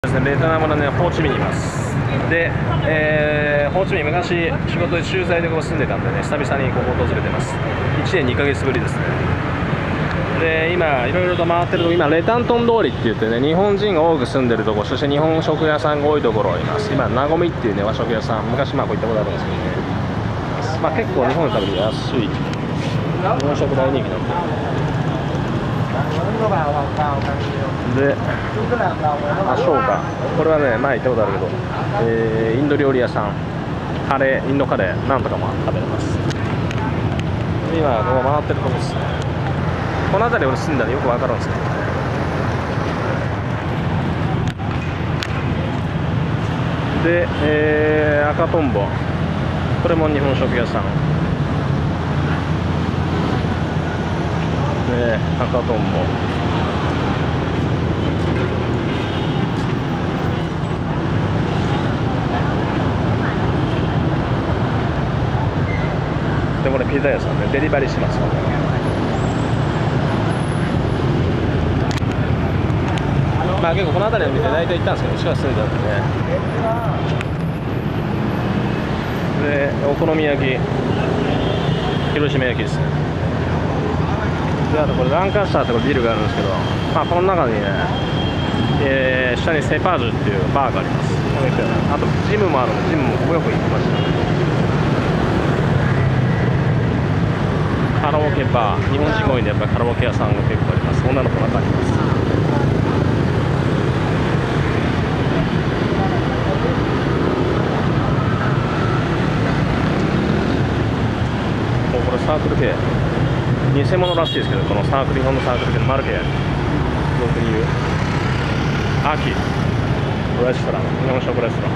ですね、ベトナムのね、ホーチミンにいます。で、ホーチミン昔仕事で駐在でここ住んでたんでね、久々にここ訪れてます。1年2ヶ月ぶりですね。で、今いろいろと回ってると、今レタントン通りって言ってね、日本人が多く住んでるところ、そして日本食屋さんが多いところにいます。今なごみっていうね、和食屋さん、昔こういったことあるんですけどね、結構日本で食べる安い日本食大人気なんで。で、そうか、これはね、前行ったことあるけど、インド料理屋さん、カレー、インドカレー、なんとかも食べれます。今、ここ回ってるとこですね。この辺り俺住んだらよくわかるんですけど、で、赤とんぼ、これも日本食屋さん。で、赤とんぼ。で、これピザ屋さんでデリバリーします。結構この辺りの店大体行ったんですけど、うちから住んでたんでね。で、お好み焼き、広島焼きですね。で、あとこれランカスターってこれビルがあるんですけど、この中にね、下にセパージュっていうバーがあります。あとジムもあるんで、ジムもここよく行きましたね。カラオケバー、日本人が多いんでやっぱりカラオケ屋さんが結構あります。女の子の中にいます。これサークル系、偽物らしいですけど、このサークル、日本のサークル系のマルケ、俗に言う秋レストラン、日本食レストラン。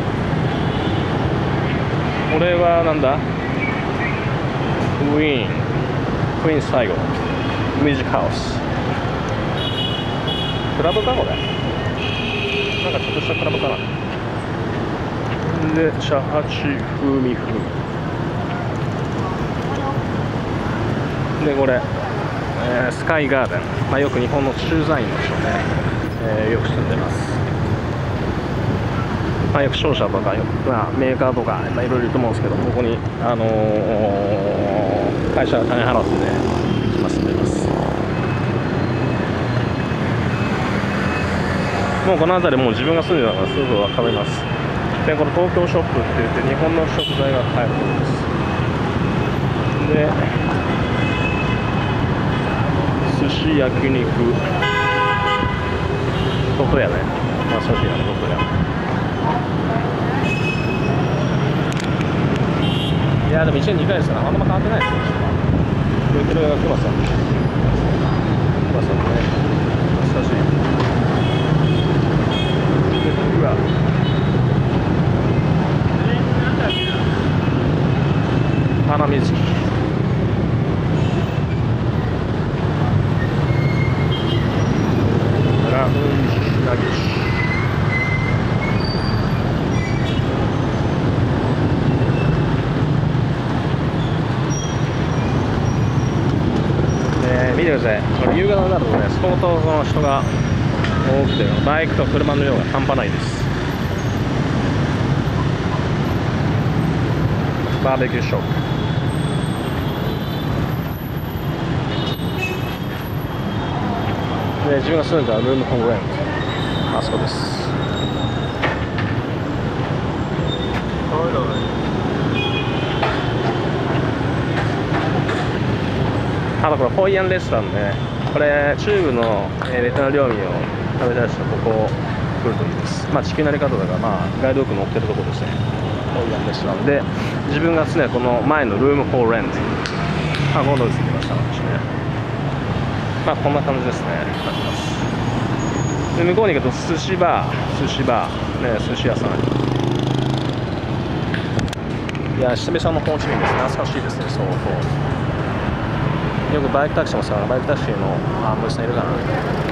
これはなんだ、クイーン最後ミュージックハウス、クラブかこれ、なんかちょっとしたクラブかな。で、シャハチ風味風で、これ、スカイガーデン、よく日本の駐在員の人ね、よく住んでます。よく商社とかよく、メーカーとかいろいろいると思うんですけど、ここに、会社が金払ってね、住んでます。もうこの辺りもう自分が住んでたからすぐ分かります。で、これ東京ショップって言って日本の食材が買えるところです。で、寿司焼肉外屋ね、寿司屋の外屋。いやでも1年2回ですからあんま変わってないですよ。これがクマさん、クマさんね、懐かしい。うわ、花水木、ラウンジナゲシ、見てください。これ夕方になるとね、相当その人が多くて、バイクと車の量が半端ないです。バーベキューショップで、自分が住んでたルームコングレント、あそこです。これホイアンレストランで、これ中部のベトナム料理を食べたい人はここ来るといいです。地球なり方だからガイドブック載ってるところですね。ホイアンレストランで、自分が常この前のルームフォーレント、今度ですね、ました私ね。こんな感じですね。で、向こうに行くと寿司バー、ね、寿司屋さん。いや、久々のホーチミンです。懐かしいですね、相当。よくバイクタクシーもさ、バイクタクシーの、森さんいるかな。